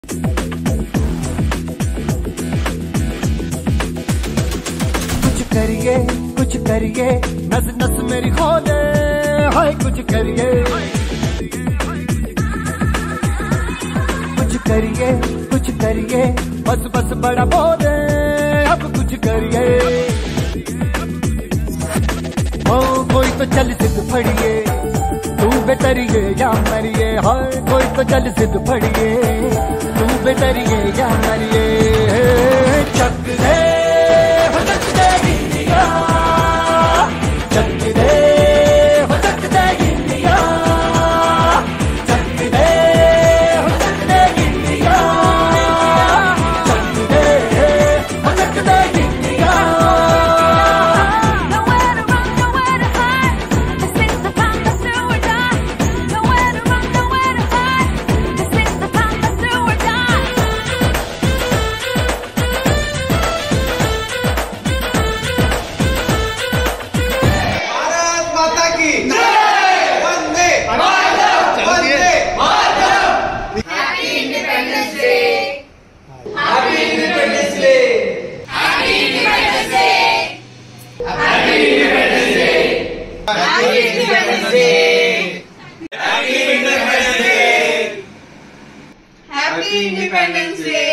कुछ करिए नस नस मेरी खोले, हाय कुछ करिए बस बस बड़ा बोले, अब कुछ करिए। ओ कोई तो चल सिद्ध फड़िए, तू बेतरिए या मरिए, हाय कोई तो चल सिद्ध फड़िए, तू बेतरिए या मरिए। चक दे Happy Independence Day!